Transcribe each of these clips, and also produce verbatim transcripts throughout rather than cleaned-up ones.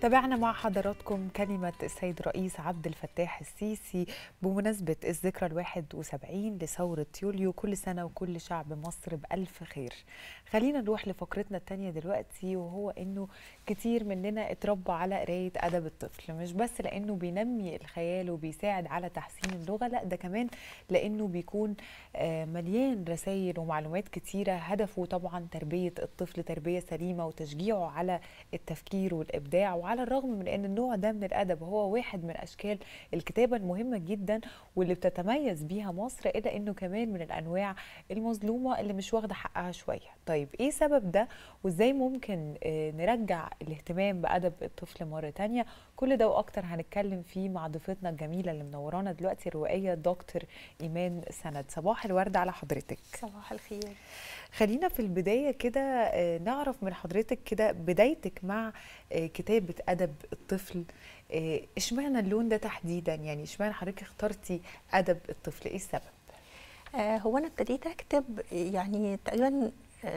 تابعنا مع حضراتكم كلمة السيد الرئيس عبد الفتاح السيسي بمناسبة الذكرى الواحد وسبعين لثورة يوليو. كل سنة وكل شعب مصر بألف خير. خلينا نروح لفقرتنا التانية دلوقتي، وهو إنه كتير مننا اتربى على قراية أدب الطفل، مش بس لأنه بينمي الخيال وبيساعد على تحسين اللغة، لا ده كمان لأنه بيكون مليان رسائل ومعلومات كتيرة، هدفه طبعا تربية الطفل تربية سليمة وتشجيعه على التفكير والإبداع. وعلى الرغم من أن النوع ده من الأدب هو واحد من أشكال الكتابة المهمة جدا واللي بتتميز بيها مصر، إلا أنه كمان من الأنواع المظلومة اللي مش واخدة حقها شوية. طيب إيه سبب ده وإزاي ممكن نرجع الاهتمام بأدب الطفل مرة تانية؟ كل ده وأكتر هنتكلم فيه مع ضيفتنا الجميلة اللي منورانا دلوقتي، الروائية دكتور إيمان سند. صباح الورد على حضرتك. صباح الخير. خلينا في البداية كده نعرف من حضرتك كده بدايتك مع كتابة أدب الطفل. اشمعنى اللون ده تحديدا؟ يعني اشمعنى حضرتك اخترتي أدب الطفل؟ ايه السبب؟ آه هو أنا ابتديت أكتب يعني تقريبا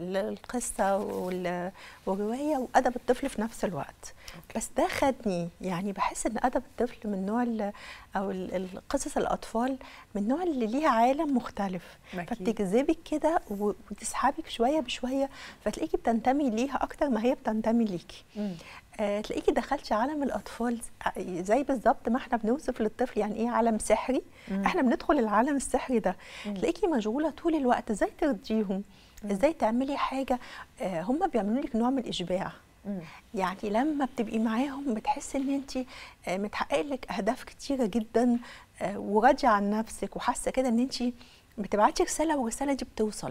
القصة والرواية وأدب الطفل في نفس الوقت. أوكي. بس ده خدني، يعني بحس إن أدب الطفل من نوع أو القصص الأطفال من نوع اللي ليها عالم مختلف، فبتجذبك كده وتسحبك شوية بشوية، فتلاقيكي بتنتمي ليها أكتر ما هي بتنتمي ليكي. آه، تلاقيكي دخلتي عالم الأطفال زي بالظبط ما احنا بنوصف للطفل يعني إيه عالم سحري. مم. احنا بندخل العالم السحري ده، مم. تلاقيكي مشغولة طول الوقت ازاي ترضيهم، ازاي تعملي حاجه. آه هم بيعملوا لك نوع من الاشباع. مم. يعني لما بتبقي معاهم بتحسي ان انت آه متحقق لك اهداف كتيره جدا، آه وراضيه عن نفسك وحاسه كده ان انت بتبعتي رساله والرساله دي بتوصل.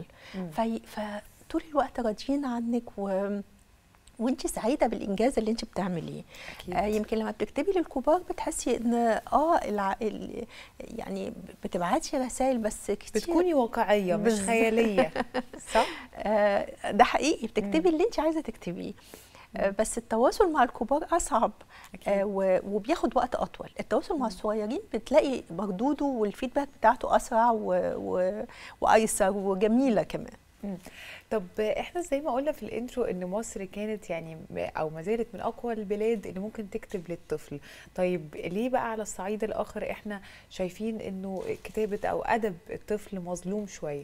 فطول الوقت راضيين عنك و وانت سعيده بالانجاز اللي انت بتعمليه. آه يمكن لما بتكتبي للكبار بتحسي ان اه الع... ال... يعني بتبعتي رسائل بس كتير بتكوني واقعيه مش خياليه. صح؟ آه ده حقيقي، بتكتبي اللي انت عايزه تكتبيه. آه بس التواصل مع الكبار اصعب. آه وبياخد وقت اطول. التواصل مم. مع الصغيرين بتلاقي مردوده والفيدباك بتاعته اسرع و... و... وايسر وجميله كمان. مم. طب احنا زي ما قلنا في الانترو ان مصر كانت يعني او ما زالت من اقوى البلاد اللي ممكن تكتب للطفل. طيب ليه بقى على الصعيد الاخر احنا شايفين انه كتابه او ادب الطفل مظلوم شويه؟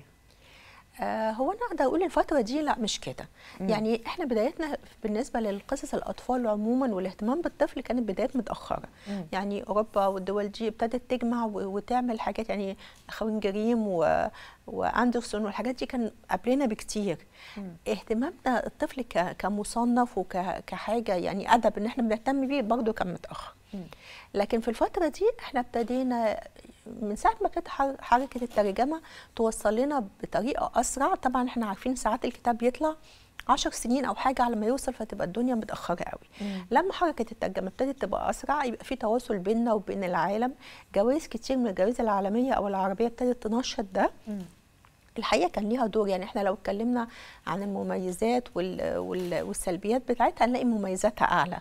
آه هو انا اقدر اقول الفتره دي لا مش كده. يعني احنا بدايتنا بالنسبه للقصص الاطفال عموما والاهتمام بالطفل كانت بدايات متاخره. مم. يعني اوروبا والدول دي ابتدت تجمع وتعمل حاجات، يعني اخوين جريم و... واندرسون والحاجات دي كان قبلنا بكتير. مم. اهتمامنا الطفل ك... كمصنف وكحاجه وك... يعني ادب ان احنا بنهتم بيه برضه كان متاخر. مم. لكن في الفتره دي احنا ابتدينا من ساعه ما كانت حركه الترجمه توصل لنا بطريقه اسرع. طبعا احنا عارفين ساعات الكتاب بيطلع عشر سنين او حاجه على ما يوصل، فتبقى الدنيا متاخره قوي. مم. لما حركه الترجمه ابتدت تبقى اسرع يبقى في تواصل بيننا وبين العالم. جوائز كتير من الجوائز العالميه او العربيه ابتدت تنشط ده. مم. الحقيقه كان ليها دور. يعني احنا لو اتكلمنا عن المميزات وال وال والسلبيات بتاعتها هنلاقي مميزاتها اعلى.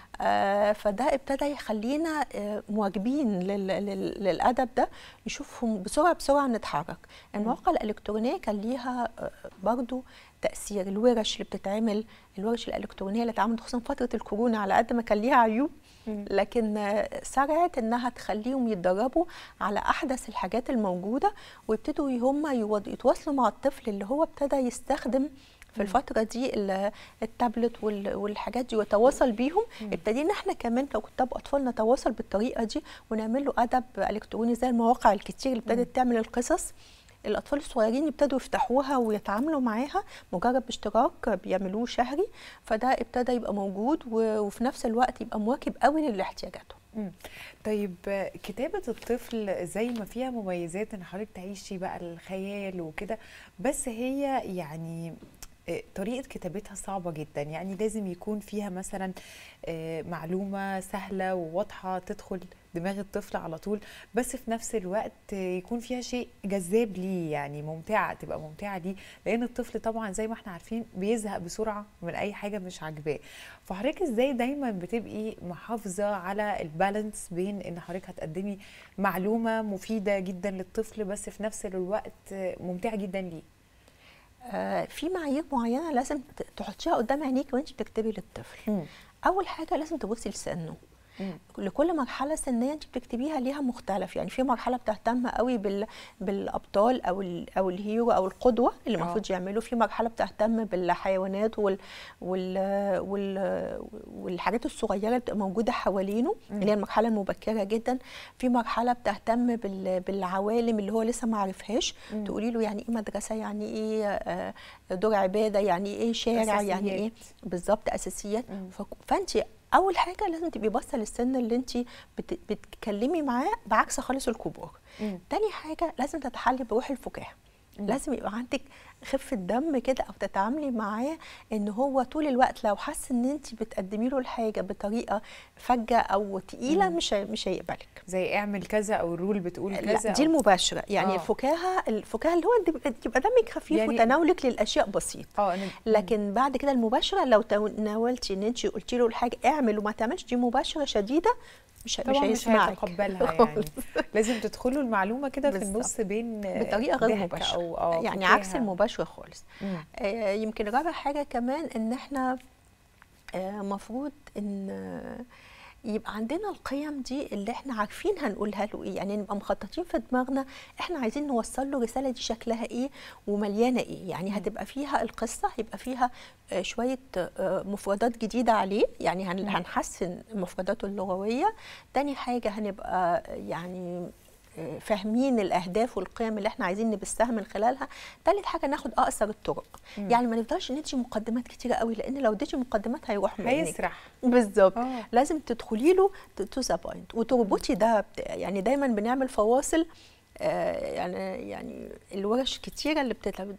آه فده ابتدى يخلينا آه مواجبين لل لل للادب ده، نشوفهم بسرعه بسرعه نتحرك. المواقع الالكترونيه كان ليها آه برضو تاثير. الورش اللي بتتعمل، الورش الالكترونيه اللي اتعملت خصوصا فتره الكورونا، على قد ما كان ليها عيوب لكن سرعت انها تخليهم يتدربوا على احدث الحاجات الموجوده، ويبتدوا هم يتواصلوا مع الطفل اللي هو ابتدى يستخدم في الفتره دي التابلت والحاجات دي ويتواصل بيهم. ابتدينا احنا كمان ككتاب اطفال نتواصل بالطريقه دي ونعمل له ادب الكتروني زي المواقع الكتير اللي ابتدت تعمل القصص. الأطفال الصغيرين يبتدوا يفتحوها ويتعاملوا معاها مجرد باشتراك بيعملوه شهري، فده ابتدى يبقى موجود وفي نفس الوقت يبقى مواكب قوي لاحتياجاتهم. طيب كتابة الطفل زي ما فيها مميزات ان حضرتك تعيشي بقى الخيال وكده، بس هي يعني طريقة كتابتها صعبة جدا. يعني لازم يكون فيها مثلا معلومة سهلة وواضحة تدخل دماغ الطفل على طول، بس في نفس الوقت يكون فيها شيء جذاب ليه، يعني ممتعة، تبقى ممتعة ليه، لأن الطفل طبعا زي ما احنا عارفين بيزهق بسرعة من أي حاجة مش عاجباه. فحضرتك ازاي دايما بتبقي محافظة على البالانس بين ان حضرتك هتقدمي معلومة مفيدة جدا للطفل بس في نفس الوقت ممتعة جدا ليه؟ آه في معايير معينه لازم تحطيها قدام عينيك وانت بتكتبي للطفل. م. اول حاجه لازم تبصي لسنه. لكل مرحله سنيه انت بتكتبيها ليها مختلف، يعني في مرحله بتهتم قوي بال بالابطال او ال او الهيرو او القدوه اللي المفروض يعملوا، في مرحله بتهتم بالحيوانات وال وال وال والحاجات الصغيره اللي بتبقى موجوده حوالينه اللي هي المرحله المبكره جدا. في مرحله بتهتم بال بالعوالم اللي هو لسه ما عرفهاش، تقولي له يعني ايه مدرسه، يعني ايه دور عباده، يعني ايه شارع، أساسيات. يعني ايه بالظبط اساسيات. فانت اول حاجه لازم تبقي باصه للسن اللي انت بت... بتتكلمي معاه بعكس خالص الكبار. مم. تاني حاجه لازم تتحلي بروح الفكاهه. لازم يبقى عندك خفه دم كده، او تتعاملي معاه ان هو طول الوقت لو حس ان انت بتقدمي له الحاجه بطريقه فجه او تقيله مش مش هيقبلك. زي اعمل كذا او الرول بتقول كذا. لا دي المباشره، يعني آه. الفكاهه الفكاهه اللي هو يبقى دمك خفيف يعني وتناولك للاشياء بسيط. اه لكن بعد كده المباشره لو تناولتي ان انت قلتي له الحاجه اعمل وما تعملش، دي مباشره شديده مش طبعا مش هيسمعك، مش هيتقبلها يعني. لازم تدخلوا المعلومه كده في النص بين بطريقه غير مباشره أو أو يعني فكاها. عكس المباشره خالص. آه يمكن رابع حاجه كمان ان احنا المفروض آه ان آه يبقى عندنا القيم دي اللي احنا عارفين هنقولها له ايه، يعني نبقى مخططين في دماغنا احنا عايزين نوصل له الرساله دي شكلها ايه ومليانه ايه. يعني هتبقى فيها القصه، هيبقى فيها شويه مفردات جديده عليه، يعني هنحسن مفرداته اللغويه. تاني حاجه هنبقى يعني فاهمين الاهداف والقيم اللي احنا عايزين نبثها من خلالها. ثالث حاجه ناخد اقصر الطرق. مم. يعني ما نفضلش ندي مقدمات كتيره قوي، لان لو اديتي مقدمات هيروح منك هيسرح. بالظبط. لازم تدخلي له تو ذا بوينت وتربطي ده. يعني دايما بنعمل فواصل، آه يعني يعني الورش كتيره اللي بتتعمل،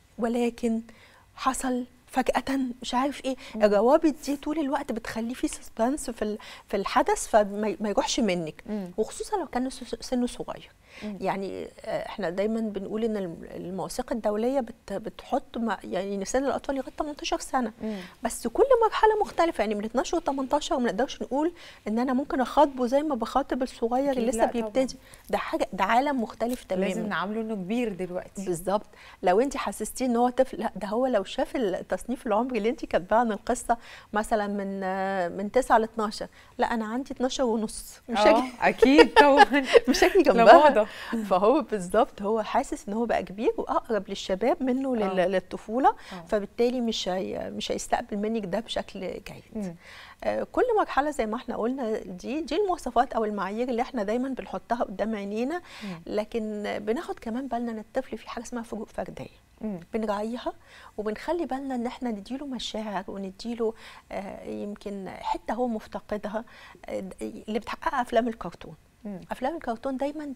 ولكن حصل فجأة مش عارف ايه. الروابط دي طول الوقت بتخليه في سسبانس في في الحدث فما يروحش منك. مم. وخصوصا لو كان سنه صغير. مم. يعني احنا دايما بنقول ان المواثيق الدوليه بت بتحط يعني سن الاطفال لغايه تمنتاشر سنه. مم. بس كل مرحله مختلفه، يعني من اتناشر ل تمنتاشر ما نقدرش نقول ان انا ممكن اخاطبه زي ما بخاطب الصغير اللي لسه بيبتدي. ده حاجه، ده عالم مختلف تماما. لازم نعامله انه كبير دلوقتي. بالظبط. لو انت حسستيه ان هو طفل، لا ده هو لو شاف التصنيف العمري اللي انت كاتباه عن القصه مثلا من من تسعة ل اتناشر، لا انا عندي اتناشر ونص، مش هاجي اكيد طبعا مش هاجي جنبها. فهو بالظبط هو حاسس ان هو بقى كبير واقرب للشباب منه أوه. للطفوله. أوه. فبالتالي مش هي مش هيستقبل منك ده بشكل جيد. آه كل مرحله زي ما احنا قلنا دي دي المواصفات او المعايير اللي احنا دايما بنحطها قدام عينينا. مم. لكن بناخد كمان بالنا ان الطفل في حاجه اسمها فروق فرديه. مم. بنراعيها وبنخلي بالنا ان احنا نديله مشاعر ونديله آه يمكن حته هو مفتقدها، آه اللي بتحققها افلام الكرتون. مم. افلام الكرتون دايما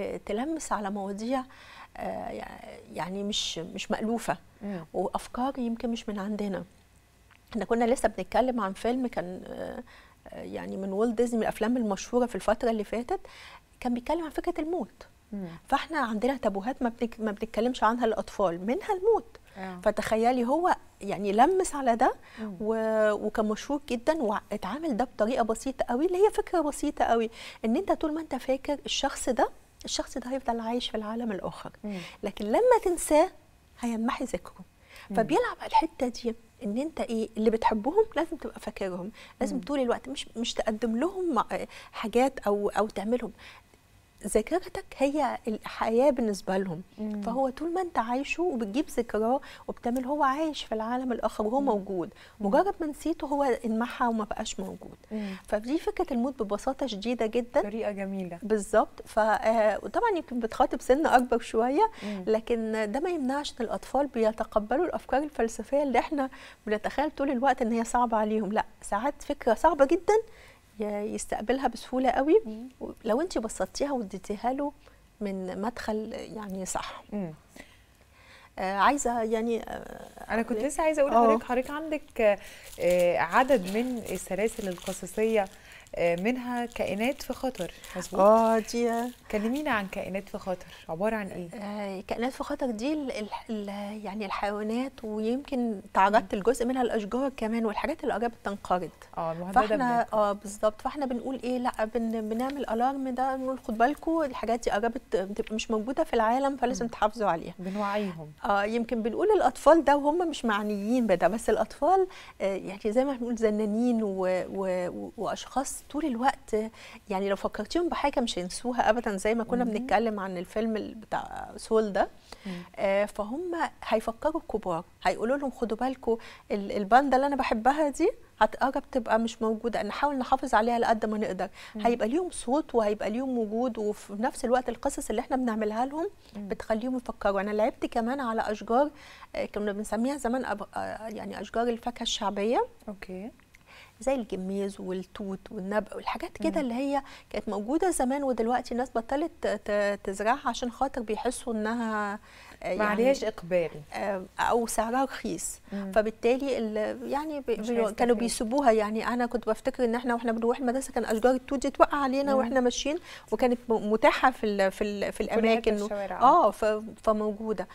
تلمس على مواضيع آه يعني مش مش مألوفه. مم. وافكار يمكن مش من عندنا. احنا كنا لسه بنتكلم عن فيلم كان آه يعني من والت ديزني، من الافلام المشهوره في الفتره اللي فاتت، كان بيتكلم عن فكره الموت. مم. فاحنا عندنا تابوهات ما بنك ما بنتكلمش عنها للاطفال، منها الموت. آه. فتخيلي هو يعني لمس على ده و... وكان مشهور جدا واتعامل ده بطريقه بسيطه قوي، اللي هي فكره بسيطه قوي، ان انت طول ما انت فاكر الشخص ده الشخص ده هيفضل عايش في العالم الاخر. مم. لكن لما تنساه هينمحي ذكره. فبيلعب على الحته دي ان انت ايه اللي بتحبهم لازم تبقى فاكرهم، لازم مم. طول الوقت مش مش تقدم لهم حاجات او او تعملهم. ذاكرتك هي الحياه بالنسبه لهم. مم. فهو طول ما انت عايشه وبتجيب ذكراه وبتعمل، هو عايش في العالم الاخر وهو مم. موجود. مجرد ما نسيته هو انمحى وما بقاش موجود. مم. فدي فكره الموت ببساطه شديده جدا. طريقه جميله بالظبط. فطبعا يمكن بتخاطب سن اكبر شويه، مم. لكن ده ما يمنعش ان الاطفال بيتقبلوا الافكار الفلسفيه اللي احنا بنتخيل طول الوقت ان هي صعبه عليهم. لا، ساعات فكره صعبه جدا يستقبلها بسهوله قوي لو انت بسطتيها واديتيها له من مدخل يعني صح. مم. آه عايزه يعني آه انا كنت لسه عايزه اقول لحضرتك، حضرتك عندك آه عدد من السلاسل القصصيه منها كائنات في خطر، مظبوط؟ اه دي كلمينا عن كائنات في خطر، عباره عن ايه؟ آه كائنات في خطر دي ال ال يعني الحيوانات، ويمكن تعرضت لجزء منها الاشجار كمان، والحاجات اللي قربت تنقرض. اه المهدده فاحنا بننقرض. اه بالظبط، فاحنا بنقول ايه، لا بن بنعمل الارم ده، نقول خد بالكم الحاجات دي قربت تبقى مش موجوده في العالم، فلازم تحافظوا عليها. بنوعيهم. اه يمكن بنقول الاطفال ده وهم مش معنيين بده، بس الاطفال آه يعني زي ما بنقول زنانين و و واشخاص طول الوقت، يعني لو فكرتيهم بحاجه مش هينسوها ابدا، زي ما كنا بنتكلم عن الفيلم بتاع سول ده. آه فهم هيفكروا الكبار، هيقولوا لهم خدوا بالكم الباندا اللي انا بحبها دي هتقرب تبقى مش موجوده، نحاول نحافظ عليها على قد ما نقدر. مم. هيبقى ليهم صوت وهيبقى ليهم وجود، وفي نفس الوقت القصص اللي احنا بنعملها لهم مم. بتخليهم يفكروا. انا لعبت كمان على اشجار كنا بنسميها زمان أب... يعني اشجار الفاكهه الشعبيه. اوكي. زي الجميز والتوت والنبق والحاجات كده اللي هي كانت موجوده زمان، ودلوقتي الناس بطلت تزرعها عشان خاطر بيحسوا انها ما عليهاش يعني اقبال او سعرها رخيص. فبالتالي يعني بي كانوا بيسيبوها. يعني انا كنت بفتكر ان احنا واحنا بنروح المدرسه كان اشجار التوت دي توقع علينا مم. واحنا ماشيين، وكانت متاحه في ال في ال في الاماكن اه فموجوده،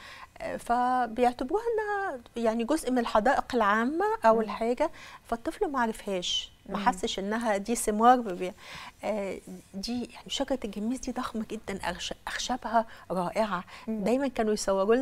فبيعتبروها انها يعني جزء من الحدائق العامه او الحاجه، فالطفل ما عرفهاش، ما حسش انها دي ثمار ببيع. آه دي يعني شجره الجميز دي ضخمه جدا، اخشابها رائعه. مم. دايما كانوا يصوروا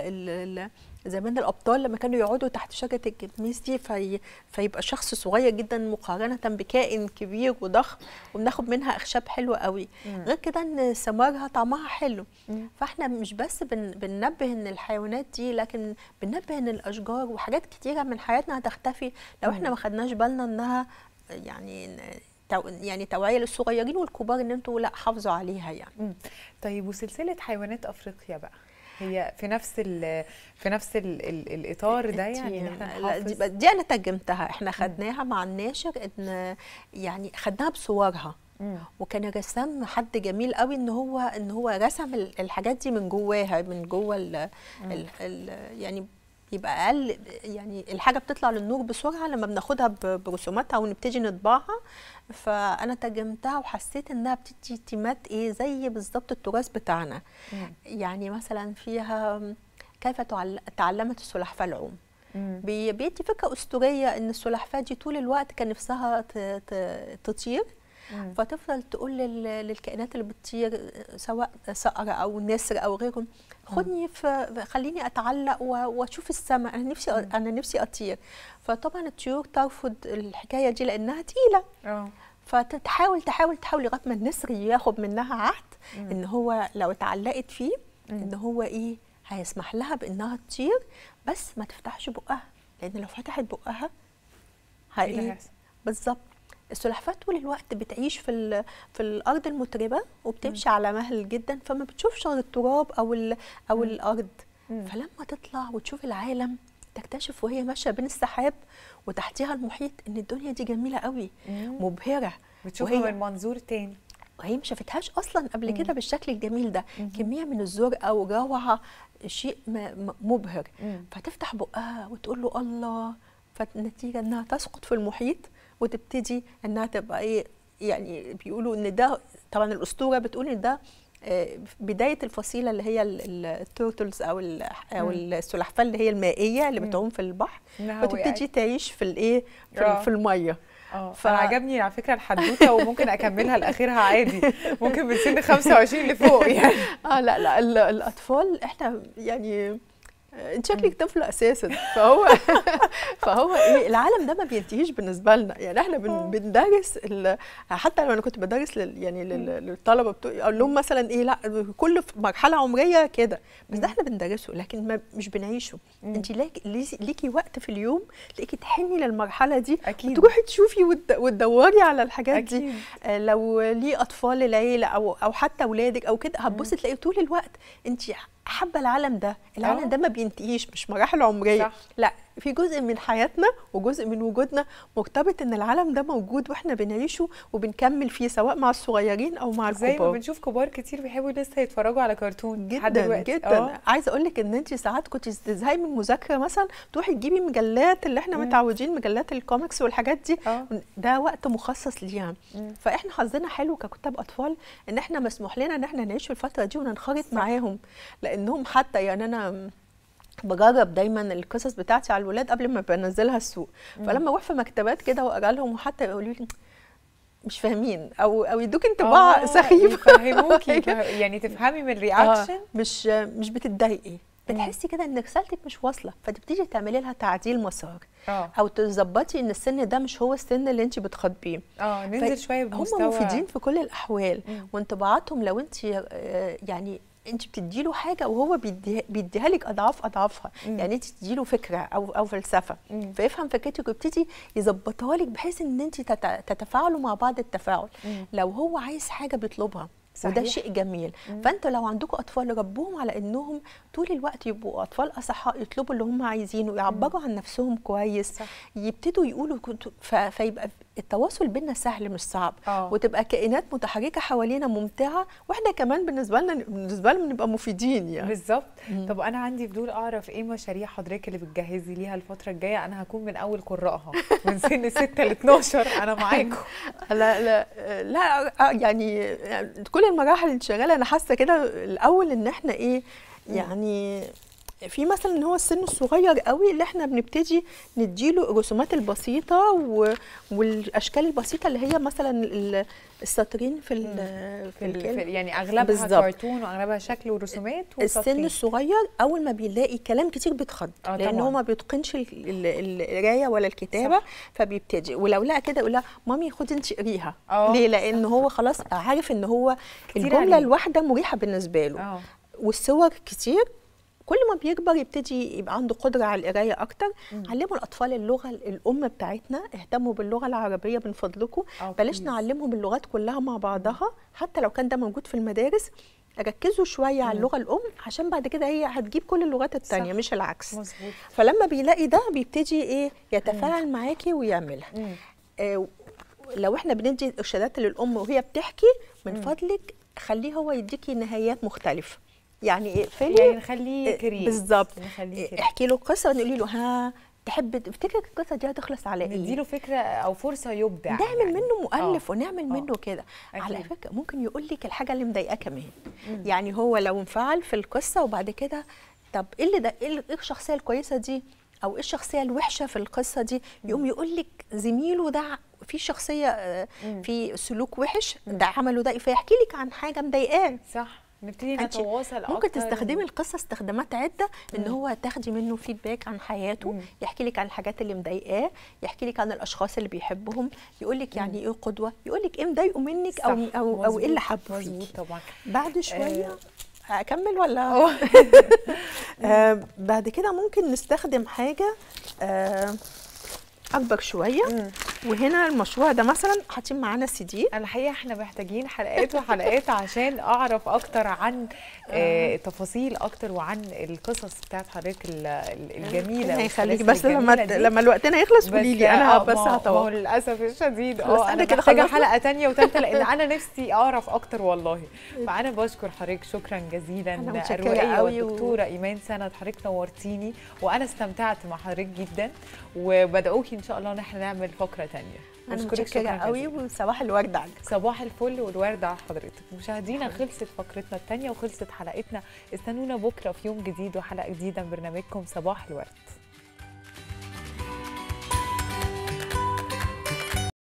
لنا زمان الابطال لما كانوا يقعدوا تحت شجره الجميز دي في فيبقى شخص صغير جدا مقارنه بكائن كبير وضخم، وبناخد منها اخشاب حلوه قوي. مم. غير كده ان ثمارها طعمها حلو. مم. فاحنا مش بس بن بننبه ان الحيوانات دي، لكن بننبه ان الاشجار وحاجات كتيره من حياتنا هتختفي لو مم. احنا ما خدناش بالنا انها يعني يعني توعيه للصغيرين والكبار ان انتوا لا حافظوا عليها يعني. مم. طيب وسلسله حيوانات افريقيا بقى هي في نفس ال في نفس ال ال الاطار ده، يعني ان احنا نحافظ؟ دي, دي انا ترجمتها، احنا خدناها مع الناشر، ان يعني خدناها بصورها. مم. وكان الرسام حد جميل قوي ان هو ان هو رسم الحاجات دي من جواها، من جوه ال ال ال يعني يبقى اقل، يعني الحاجه بتطلع للنور بسرعه لما بناخدها برسوماتها ونبتدي نطبعها. فانا ترجمتها وحسيت انها بتدي تيمات ايه زي بالظبط التراث بتاعنا. مم. يعني مثلا فيها كيف تعلمت السلحفاه العوم، بيدي فكره اسطوريه ان السلحفاه دي طول الوقت كان نفسها تطير. مم. فتفضل تقول للكائنات اللي بتطير سواء صقر او نسر او غيرهم، خدني في خليني اتعلق واشوف السماء، انا نفسي مم. انا نفسي اطير. فطبعا الطيور ترفض الحكايه دي لانها تقيله. اه فتحاول تحاول تحاول لغايه ما النسر ياخد منها عهد مم. ان هو لو اتعلقت فيه مم. ان هو ايه هيسمح لها بانها تطير، بس ما تفتحش بقها، لان لو فتحت بقها هي بالظبط. السلحفاه طول الوقت بتعيش في في الارض المتربه وبتمشي مم. على مهل جدا، فما بتشوفش غير التراب او ال او مم. الارض. مم. فلما تطلع وتشوف العالم تكتشف وهي ماشيه بين السحاب وتحتها المحيط ان الدنيا دي جميله قوي مم. مبهره، بتشوفها من منظور تاني وهي ما شافتهاش اصلا قبل كده بالشكل الجميل ده. مم. كميه من الزرقاء وروعه، شيء مبهر. مم. فتفتح بقها وتقول له الله، فالنتيجه انها تسقط في المحيط وتبتدي انها تبقى ايه، يعني بيقولوا ان ده طبعا الاسطوره بتقول ان ده بدايه الفصيله اللي هي التورتلز او او السلحفاه اللي هي المائيه اللي بتعوم في البحر، وتبتدي تعيش في الايه في, في الميه. اه ف... عجبني على فكره الحدوته، وممكن اكملها لاخرها عادي، ممكن من سن خمسة وعشرين لفوق يعني. اه لا لا الاطفال احنا يعني انت شكلك طفل اساسا، فهو فهو ايه العالم ده ما بينتهيش بالنسبه لنا. يعني احنا بن بندرس حتى لو انا كنت بدرس لل يعني للطلبه بتوعي اقول لهم مثلا ايه لا كل مرحله عمريه كده، بس ده احنا بندرسه لكن ما مش بنعيشه. انت ليكي وقت في اليوم تلاقيكي تحني للمرحله دي، أكيد. وتروحي تشوفي وتدوري على الحاجات أكيد. دي. آه لو ليه اطفال العيله او او حتى اولادك او كده هتبصي تلاقي طول الوقت انت حابه العالم ده، العالم أوه. ده ما بينتهيش، مش مراحل عمريه. صح. لا في جزء من حياتنا وجزء من وجودنا مرتبط ان العالم ده موجود واحنا بنعيشه وبنكمل فيه، سواء مع الصغيرين او مع الكبار. زي ما بنشوف كبار كتير بيحبوا لسه يتفرجوا على كرتون جدا جدا. أوه. عايزه اقول لك ان انت ساعات كنت تزهقي من المذاكره مثلا تروحي تجيبي مجلات اللي احنا مم. متعودين، مجلات الكوميكس والحاجات دي. أوه. ده وقت مخصص ليها. مم. فاحنا حظنا حلو ككتاب اطفال ان احنا مسموح لنا ان احنا نعيش في الفتره دي وننخرط معاهم، لانهم حتى يعني انا بجرب دايما القصص بتاعتي على الولاد قبل ما بنزلها السوق. مم. فلما اروح في مكتبات كده واقرا لهم وحتى يقولوا لي مش فاهمين او او يدوك انطباع سخيف، يفهموكي يعني تفهمي من الرياكشن. آه مش مش بتتضايقي، بتحسي كده ان رسالتك مش واصله، فتبتدي تعملي لها تعديل مسار. أوه. او تظبطي ان السن ده مش هو السن اللي انت بتخاطبيه. اه ننزل شويه بمستوى. هم مفيدين في كل الاحوال. مم. وانطباعاتهم لو انت يعني انت بتدي له حاجه وهو بيديها بيديها لك اضعاف اضعافها. مم. يعني انت تدي له فكره او او فلسفه، مم. فيفهم فكرتك ويبتدي يظبطها لك بحيث ان انت تتفاعلوا مع بعض التفاعل. مم. لو هو عايز حاجه بيطلبها. صحيح. وده شيء جميل. مم. فانت لو عندكم اطفال ربوهم على انهم طول الوقت يبقوا اطفال اصحاء، يطلبوا اللي هم عايزينه، يعبروا عن نفسهم كويس. صح. يبتدوا يقولوا فيبقى التواصل بينا سهل مش صعب. أوه. وتبقى كائنات متحركه حوالينا ممتعه، واحنا كمان بالنسبه لنا بالنسبه لهم نبقى مفيدين يعني. بالظبط. طب انا عندي فضول اعرف ايه مشاريع حضرتك اللي بتجهزي ليها الفتره الجايه؟ انا هكون من اول قراءها من سن ستة ل اتناشر، انا معاكم. لا لا لا يعني كل المراحل اللي شغاله انا حاسه كده الاول ان احنا ايه يعني في مثلا ان هو السن الصغير قوي اللي احنا بنبتدي نديله الرسومات البسيطه والاشكال البسيطه اللي هي مثلا السطرين في ال في, ال في يعني اغلبها بالزبط. كرتون واغلبها شكل ورسومات وسطرين. السن الصغير اول ما بيلاقي كلام كتير بيتخض، آه لان هو ما بيتقنش القرايه ولا الكتابه. صح. فبيبتدي ولو لقى كده يقول لها مامي خدي انت اقريها. ليه؟ لان هو خلاص عارف ان هو الجمله الواحده مريحه بالنسبه له. أوه. والصور كتير. كل ما بيكبر يبتدي يبقى عنده قدره على القرايه اكتر. مم. علموا الاطفال اللغه الام بتاعتنا، اهتموا باللغه العربيه من فضلكم، بلاش نعلمهم اللغات كلها مع بعضها. مم. حتى لو كان ده موجود في المدارس ركزوا شويه. مم. على اللغه الام عشان بعد كده هي هتجيب كل اللغات الثانيه مش العكس. مظبوط. فلما بيلاقي ده بيبتدي ايه يتفاعل مم. معاكي ويعملها. آه لو احنا بندي ارشادات للام وهي بتحكي من مم. فضلك خليه هو يديكي نهايات مختلفه. يعني اقفلي يعني نخليه كريم بالظبط، احكي له قصه ونقولي له ها تحب تفتكر القصه دي هتخلص على ايه؟ نديله فكره او فرصه يبدع، نعمل يعني. منه مؤلف. أوه. ونعمل أوه. منه كده. على فكره ممكن يقول لك الحاجه اللي مضايقاه كمان. مم. يعني هو لو انفعل في القصه وبعد كده طب ايه اللي ده ايه الشخصيه الكويسه دي او ايه الشخصيه الوحشه في القصه دي، يقوم يقول لك زميله ده في شخصيه في سلوك وحش ده عمله ده، فيحكي لك عن حاجه مضايقاه. صح. نبتدي نتواصل اكتر. ممكن تستخدمي القصه استخدامات عده ان هو تاخدي منه فيدباك عن حياته. مم. يحكي لك عن الحاجات اللي مضايقاه، يحكي لك عن الاشخاص اللي بيحبهم، يقول لك يعني ايه قدوه، يقول لك ايه مضايقه منك او او او ايه اللي حابه فيك. مظبوط طبعا. بعد شويه آه. اكمل ولا آه بعد كده ممكن نستخدم حاجه آه اكبر شويه. مم. وهنا المشروع ده مثلا حاطين معانا سي دي. الحقيقه احنا محتاجين حلقات وحلقات عشان اعرف اكتر عن آه تفاصيل اكتر وعن القصص بتاعت حضرتك الجميله. هيخليكي بس لما لما الوقتنا يخلص قولي لي انا بس هتوقف. للاسف الشديد اه انا محتاجه حلقه ثانيه وثالثه لان انا نفسي اعرف اكتر والله. فانا بشكر حضرتك شكرا جزيلا الرؤيه والدكتوره ايمان سند، حضرتك نورتيني وانا استمتعت مع حضرتك جدا، وبدعوكي ان شاء الله ان احنا نعمل فقره ثانيه. انا متشكره قوي وصباح الورد عليك. صباح الفل والورد على حضرتك. مشاهدينا خلصت فقرتنا الثانيه وخلصت حلقتنا، استنونا بكره في يوم جديد وحلقه جديده من برنامجكم صباح الورد.